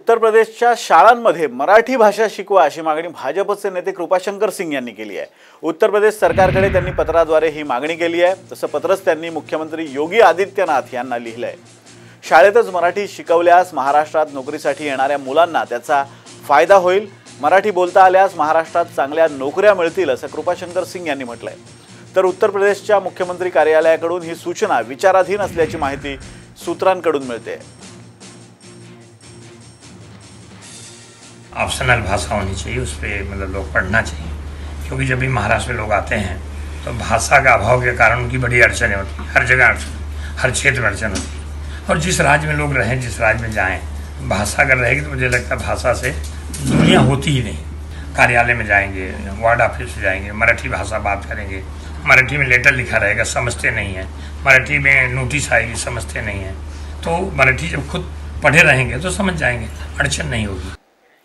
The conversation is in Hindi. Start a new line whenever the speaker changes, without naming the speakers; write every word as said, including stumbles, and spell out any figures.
उत्तर प्रदेशच्या शाळांमध्ये मराठी भाषा शिकवा अशी मागणी भाजपचे नेते कृपाशंकर सिंग यांनी केली आहे। उत्तर प्रदेश सरकारकडे त्यांनी पत्राद्वारे ही मागणी केली आहे। तसं पत्रच त्यांनी मुख्यमंत्री योगी आदित्यनाथ यांना लिहिलं आहे। शाळेतच मराठी शिकवल्यास महाराष्ट्रात नोकरीसाठी येणाऱ्या मुलांना त्याचा फायदा होईल। मराठी बोलता आल्यास महाराष्ट्रात चांगल्या नोकऱ्या मिळतील असं कृपाशंकर सिंग यांनी म्हटलंय। तर उत्तर प्रदेशच्या मुख्यमंत्री कार्यालयाकडून ही सूचना विचाराधीन असल्याची माहिती सूत्रांकडून मिळते।
ऑप्शनल भाषा होनी चाहिए, उस पर मतलब लोग पढ़ना चाहिए, क्योंकि जब भी महाराष्ट्र में लोग आते हैं तो भाषा का अभाव के कारण उनकी बड़ी अड़चनें होती हैं। हर जगह अड़चन, हर क्षेत्र में अड़चन होती है। और जिस राज्य में लोग रहें, जिस राज्य में जाएं, भाषा अगर रहेगी तो मुझे लगता है भाषा से दुनिया होती ही नहीं। कार्यालय में जाएंगे, वार्ड ऑफिस में जाएंगे, मराठी भाषा बात करेंगे, मराठी में लेटर लिखा रहेगा, समझते नहीं हैं, मराठी में नोटिस आएगी, समझते नहीं हैं। तो मराठी जब खुद पढ़े रहेंगे तो समझ जाएंगे, अड़चन नहीं होगी।